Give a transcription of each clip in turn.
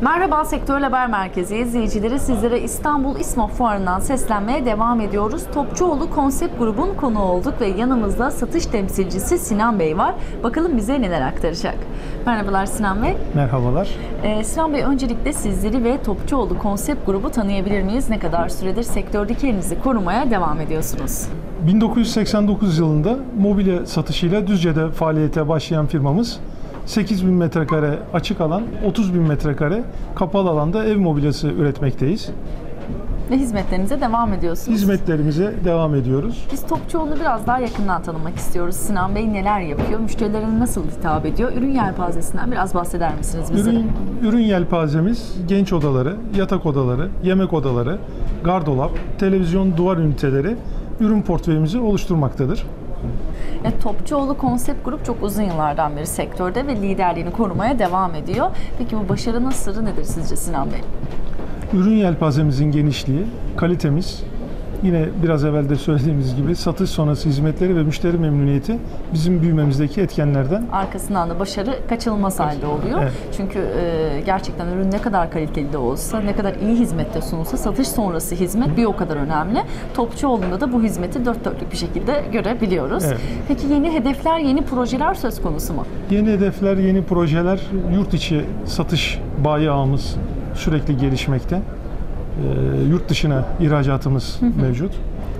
Merhaba Sektör Haber Merkezi izleyicileri, sizlere İstanbul İSMOK Fuarı'ndan seslenmeye devam ediyoruz. Topçuoğlu Konsept Grubun konuğu olduk ve yanımızda satış temsilcisi Sinan Bey var. Bakalım bize neler aktaracak. Merhabalar Sinan Bey. Merhabalar. Sinan Bey, öncelikle sizleri ve Topçuoğlu Konsept Grubu tanıyabilir miyiz? Ne kadar süredir sektördeki yerinizi korumaya devam ediyorsunuz? 1989 yılında mobilya satışıyla Düzce'de faaliyete başlayan firmamız 8.000 metrekare açık alan, 30.000 metrekare kapalı alanda ev mobilyası üretmekteyiz. Ve hizmetlerinize devam ediyorsunuz. Hizmetlerimize devam ediyoruz. Biz Topçuoğlu'nu biraz daha yakından tanımak istiyoruz. Sinan Bey neler yapıyor? Müşterilerine nasıl hitap ediyor? Ürün yelpazesinden biraz bahseder misiniz bize? Ürün yelpazemiz genç odaları, yatak odaları, yemek odaları, gardırop, televizyon, duvar üniteleri ürün portföyümüzü oluşturmaktadır. Topçuoğlu Konsept Grup çok uzun yıllardan beri sektörde ve liderliğini korumaya devam ediyor. Peki bu başarının sırrı nedir sizce Sinan Bey? Ürün yelpazemizin genişliği, kalitemiz, yine biraz evvel de söylediğimiz gibi satış sonrası hizmetleri ve müşteri memnuniyeti bizim büyümemizdeki etkenlerden. Arkasından da başarı kaçınılmaz halde oluyor. Evet. Çünkü gerçekten ürün ne kadar kaliteli de olsa, ne kadar iyi hizmette sunulsa satış sonrası hizmet bir o kadar önemli. Topçuoğlu'nda da bu hizmeti dört dörtlük bir şekilde görebiliyoruz. Evet. Peki yeni hedefler, yeni projeler söz konusu mu? Yeni hedefler, yeni projeler, yurt içi satış bayi ağımız sürekli gelişmekte. Yurt dışına ihracatımız mevcut.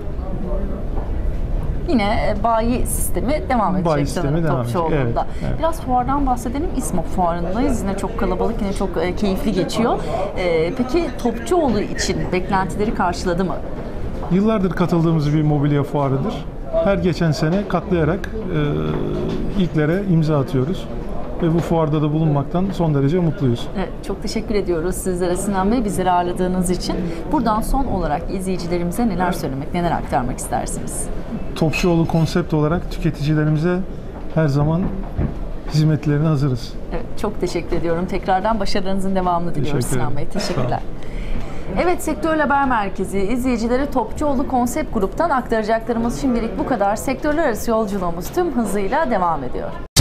Yine bayi sistemi devam edecek. Bayi sistemi devam edecek. Evet. Biraz fuardan bahsedelim. İSMOK Fuarı'ndayız. Yine çok kalabalık, yine çok keyifli geçiyor. Peki Topçuoğlu için beklentileri karşıladı mı? Yıllardır katıldığımız bir mobilya fuarıdır. Her geçen sene katlayarak ilklere imza atıyoruz. Ve bu fuarda da bulunmaktan son derece mutluyuz. Evet, çok teşekkür ediyoruz sizlere Sinan Bey, bizleri ağırladığınız için. Buradan son olarak izleyicilerimize neler söylemek, neler aktarmak istersiniz? Topçuoğlu Konsept olarak tüketicilerimize her zaman hizmetlerine hazırız. Evet, çok teşekkür ediyorum. Tekrardan başarılarınızın devamını diliyoruz Sinan Bey. Teşekkürler. Evet, Sektör Haber Merkezi izleyicileri, Topçuoğlu Konsept Grup'tan aktaracaklarımız şimdilik bu kadar. Sektörler arası yolculuğumuz tüm hızıyla devam ediyor.